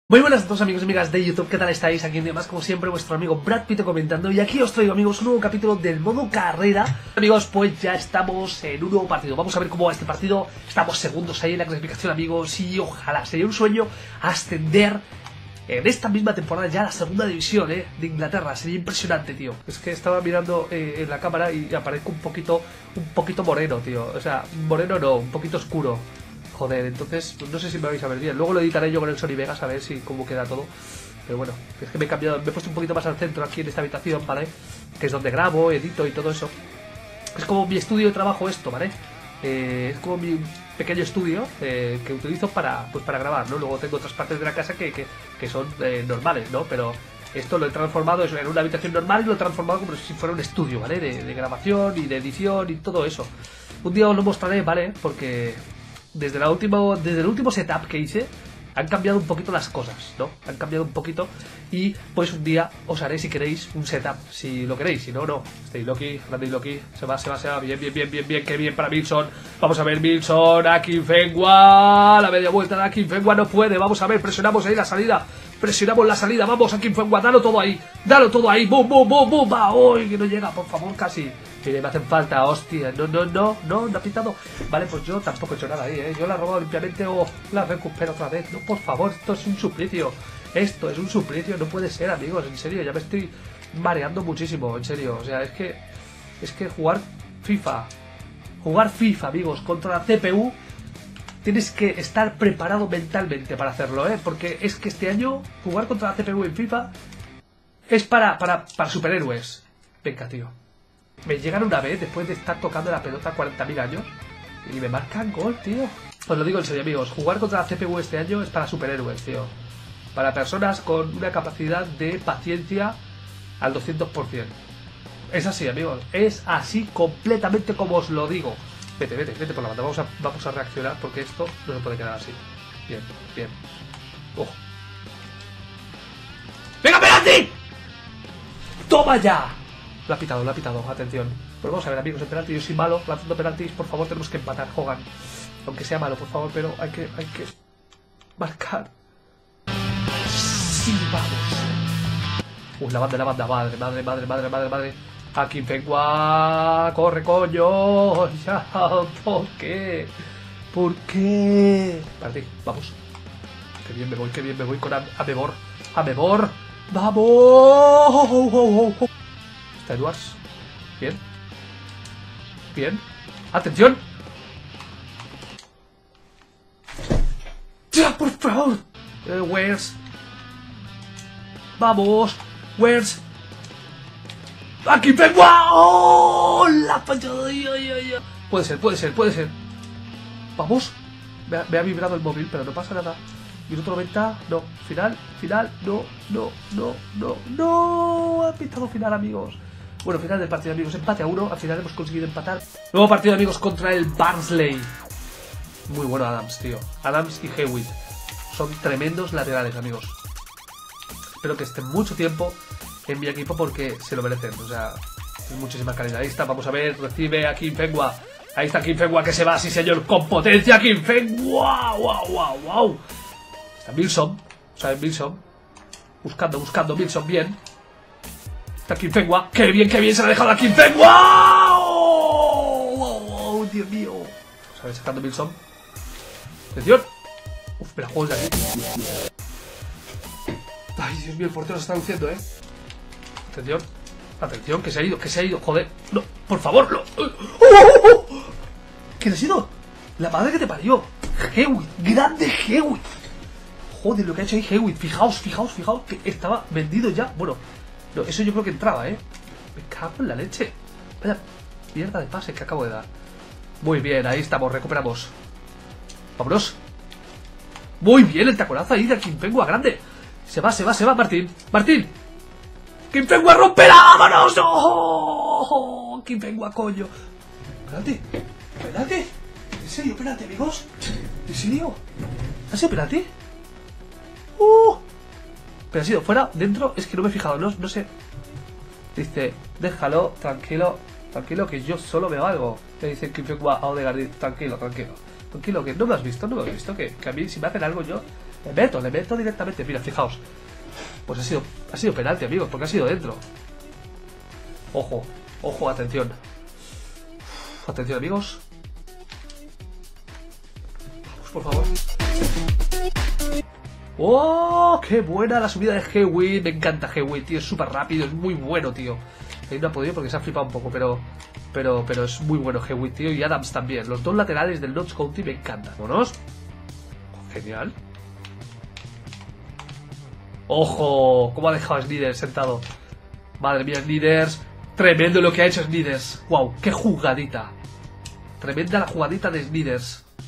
Muy buenas a todos amigos y amigas de YouTube, ¿qué tal estáis? Aquí en más como siempre vuestro amigo Brad Pitt comentando. Y aquí os traigo amigos un nuevo capítulo del modo carrera. Amigos, pues ya estamos en un nuevo partido. Vamos a ver cómo va este partido. Estamos segundos ahí en la clasificación amigos. Y ojalá, sería un sueño ascender en esta misma temporada ya a la segunda división de Inglaterra. Sería impresionante, tío. Es que estaba mirando en la cámara y aparezco un poquito moreno, tío. O sea, moreno no, un poquito oscuro. Joder, entonces no sé si me vais a ver bien. Luego lo editaré yo con el Sony Vegas a ver si cómo queda todo. Pero bueno, es que me he cambiado, me he puesto un poquito más al centro aquí en esta habitación, ¿vale? Que es donde grabo, edito y todo eso. Es como mi estudio de trabajo esto, ¿vale? Es como mi pequeño estudio que utilizo para grabar, ¿no? Luego tengo otras partes de la casa que son normales, ¿no? Pero esto lo he transformado en una habitación normal y lo he transformado como si fuera un estudio, ¿vale? De grabación y de edición y todo eso. Un día os lo mostraré, ¿vale? Porque desde el último setup que hice han cambiado un poquito las cosas, ¿no? Han cambiado un poquito y pues un día os haré, si queréis, un setup, si lo queréis, si no, no. Stay Loki, grande Loki, se va, bien, qué bien para Milson. Vamos a ver Milson, Akinfenwa, la media vuelta de Akinfenwa no puede, vamos a ver, presionamos ahí la salida, vamos Akinfenwa, dalo todo ahí, boom, va, uy, que no llega, por favor, casi. Mire, me hacen falta, hostia, no ha pitado. Vale, pues yo tampoco he hecho nada ahí, yo la he robado limpiamente o la recupero otra vez. No, por favor, esto es un suplicio, no puede ser, amigos, en serio, ya me estoy mareando muchísimo, en serio, o sea, es que jugar FIFA, amigos, contra la CPU, tienes que estar preparado mentalmente para hacerlo, porque es que este año jugar contra la CPU en FIFA es para superhéroes. Venga, tío. Me llegan una vez después de estar tocando la pelota 40.000 años y me marcan gol, tío. Os lo digo en serio, amigos. Jugar contra la CPU este año es para superhéroes, tío. Para personas con una capacidad de paciencia al 200%. Es así, amigos. Es así completamente como os lo digo. Vete por la banda. Vamos a reaccionar porque esto no se puede quedar así. Bien. ¡Venga, penalti! ¡Toma ya! Lo ha pitado, atención. Pues vamos a ver, amigos, el penalti, yo soy malo lanzando penaltis, por favor, tenemos que empatar, Hogan. Aunque sea malo, por favor, pero hay que marcar. Sí, vamos. La banda, madre. Akinfenwa, corre, coño. Ya, ¿por qué? Partí, vamos. Qué bien me voy con Amebor. ¡Vamos! Edwards, bien, atención, ya, por favor, Where's, vamos, Where's, Akinfenwa, ¡oh! La fallada, puede ser, vamos, me ha vibrado el móvil, pero no pasa nada. Minuto 90, no, final, no, ha pitado final, amigos. Bueno, final del partido, amigos, empate a 1, al final hemos conseguido empatar. Nuevo partido, amigos, contra el Barnsley. Muy bueno Adams, tío. Adams y Hewitt son tremendos laterales, amigos. Espero que estén mucho tiempo en mi equipo porque se lo merecen, o sea, es muchísima calidad. Ahí está, vamos a ver, recibe a Akinfenwa. Ahí está Akinfenwa que se va, sí señor, con potencia, Akinfenwa, wow. Está Milson, buscando Milson, bien. Está Akinfenwa, qué bien se la ha dejado Akinfenwa. ¡Oh, Dios mío! Vamos a ver, sacando Milson. Atención. Me la juego de aquí. Ay, Dios mío, el portero se está luciendo, Atención, que se ha ido, joder. No, por favor, no. ¿Quién ha sido? La madre que te parió. Hewitt, grande Hewitt. Joder, lo que ha hecho ahí Hewitt. Fijaos, que estaba vendido ya. Bueno, no, eso yo creo que entraba, Me cago en la leche. Vaya mierda de pase que acabo de dar. Muy bien, ahí estamos, recuperamos. Vámonos. Muy bien, el taconazo ahí de Akinfenwa, grande. Se va, Martín. Akinfenwa, romperá, vámonos. ¡Oh! Akinfenwa, coño. Penalti. ¿En serio, penalti, amigos? ¿En serio? ¿Ha sido penalti? Pero ha sido fuera, dentro, es que no me he fijado, no sé. Dice, déjalo, tranquilo, que yo solo veo algo. Le dice Akinfenwa a Odegaard, tranquilo, que no me has visto, que a mí si me hacen algo yo Le meto directamente. Mira, fijaos. Pues ha sido penalti, amigos, porque ha sido dentro. Ojo, ojo, atención. Atención, amigos. Vamos, por favor. ¡Oh! ¡Qué buena la subida de Hewitt! Me encanta Hewitt, tío. Es súper rápido, es muy bueno, tío. Ahí no ha podido porque se ha flipado un poco, pero es muy bueno Hewitt, tío. Y Adams también. Los dos laterales del Notts County me encantan. ¿Vámonos? Genial. ¡Ojo! ¿Cómo ha dejado a Sneijder sentado? Madre mía, Sneijder. Tremendo lo que ha hecho Sneijder. ¡Wow! ¡Qué jugadita! Tremenda la jugadita de Sneijder.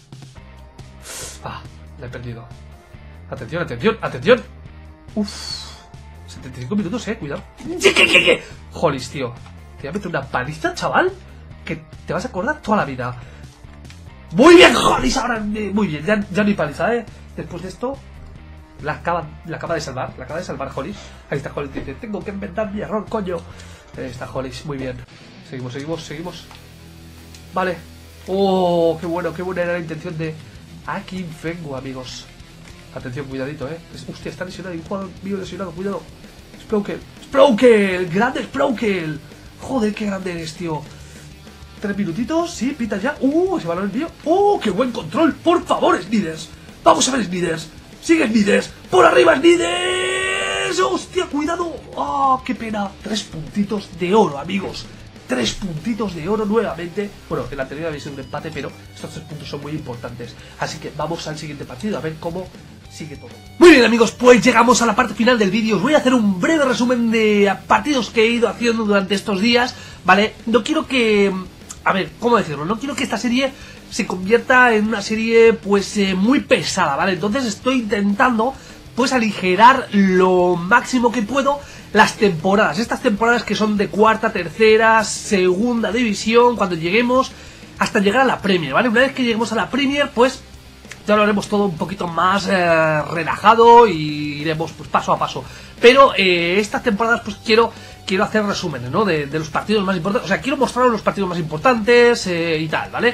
Ah, la he perdido. Atención, atención, atención. Uff. 75 minutos, cuidado. ¿Qué? Jolis, tío. Te voy a meter una paliza, chaval, que te vas a acordar toda la vida. Muy bien, Jolis. Ahora, muy bien. Ya no hay paliza, Después de esto, la acaba de salvar. La acaba de salvar Jolis. Ahí está Jolis. Dice, tengo que inventar mi error, coño. Ahí está Jolis. Muy bien. Seguimos. Vale. Oh, qué buena era la intención de Akinfenwa, amigos. Atención, cuidadito, Hostia, está lesionado. Hay un jugador mío lesionado, cuidado. Sprokel, grande Sprokel. Joder, qué grande eres, tío. 3 minutitos, sí, pita ya. Ese balón es mío. Qué buen control. Por favor, Sneijder. Vamos a ver, Sneijder. Sigue Sneijder. Por arriba, Sneijder. Hostia, cuidado. Qué pena. 3 puntitos de oro, amigos. 3 puntitos de oro nuevamente. Bueno, el anterior había sido un empate, pero estos 3 puntos son muy importantes. Así que vamos al siguiente partido a ver cómo sigue todo. Muy bien, amigos, pues llegamos a la parte final del vídeo. Os voy a hacer un breve resumen de partidos que he ido haciendo durante estos días, ¿vale? No quiero que... A ver, ¿cómo decirlo? No quiero que esta serie se convierta en una serie, pues, muy pesada, ¿vale? Entonces estoy intentando, pues, aligerar lo máximo que puedo las temporadas. Estas temporadas que son de cuarta, tercera, segunda división, cuando lleguemos hasta llegar a la Premier, ¿vale? Una vez que lleguemos a la Premier, pues ya lo haremos todo un poquito más relajado y iremos pues paso a paso. Pero estas temporadas pues quiero hacer resúmenes, ¿no? De los partidos más importantes. O sea, quiero mostraros los partidos más importantes y tal, ¿vale?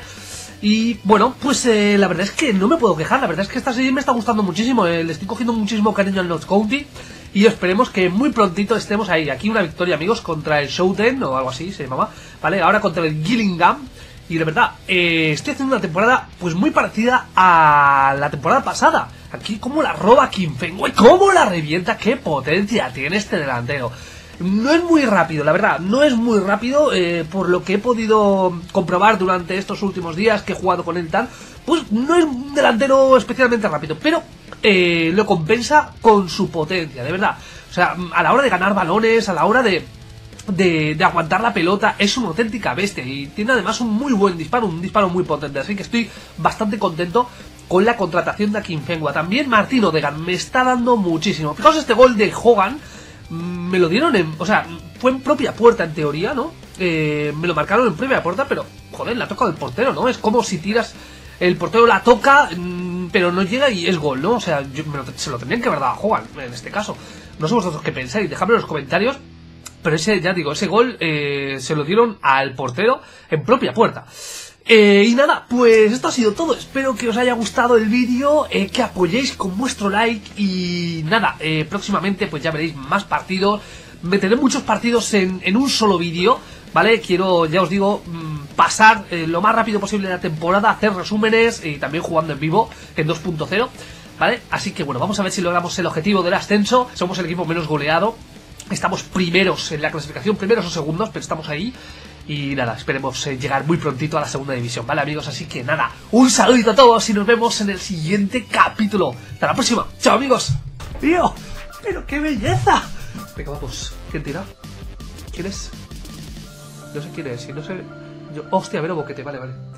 Y bueno, pues la verdad es que no me puedo quejar. La verdad es que esta serie me está gustando muchísimo. Le estoy cogiendo muchísimo cariño al Notts County. Y esperemos que muy prontito estemos ahí. Aquí una victoria, amigos, contra el Showden o algo así se llamaba, ¿vale? Ahora contra el Gillingham. Y de verdad, estoy haciendo una temporada pues muy parecida a la temporada pasada. Aquí como la roba Akinfenwa, cómo la revienta, qué potencia tiene este delantero. No es muy rápido, la verdad, no es muy rápido, por lo que he podido comprobar durante estos últimos días que he jugado con él tal, pues no es un delantero especialmente rápido, pero lo compensa con su potencia, de verdad. O sea, a la hora de ganar balones, a la hora de aguantar la pelota, es una auténtica bestia y tiene además un muy buen disparo, un disparo muy potente, así que estoy bastante contento con la contratación de Akinfenwa. También Martin Odegaard me está dando muchísimo. Fijaos este gol de Hogan, me lo dieron o sea, fue en propia puerta en teoría, ¿no? Me lo marcaron en propia puerta, pero joder, la toca del portero, ¿no? Es como si tiras, el portero la toca, pero no llega y es gol, ¿no? O sea, se lo tendrían que haber dado a Hogan en este caso. No sé vosotros qué pensáis, dejadme en los comentarios. Pero ya digo, ese gol se lo dieron al portero en propia puerta. Y nada, pues esto ha sido todo. Espero que os haya gustado el vídeo, que apoyéis con vuestro like. Y nada, próximamente pues ya veréis más partidos. Meteré muchos partidos en un solo vídeo, ¿vale? Quiero, ya os digo, pasar lo más rápido posible la temporada, hacer resúmenes y también jugando en vivo en 2.0, ¿vale? Así que bueno, vamos a ver si logramos el objetivo del ascenso. Somos el equipo menos goleado. Estamos primeros en la clasificación, primeros o segundos, pero estamos ahí. Y nada, esperemos llegar muy prontito a la segunda división, ¿vale, amigos? Así que nada, un saludito a todos y nos vemos en el siguiente capítulo. Hasta la próxima. ¡Chao, amigos! ¡Tío! ¡Pero qué belleza! Venga, vamos. ¿Quién tira? ¿Quién es? No sé quién es, y no sé... Hostia, Vero Boquete, vale.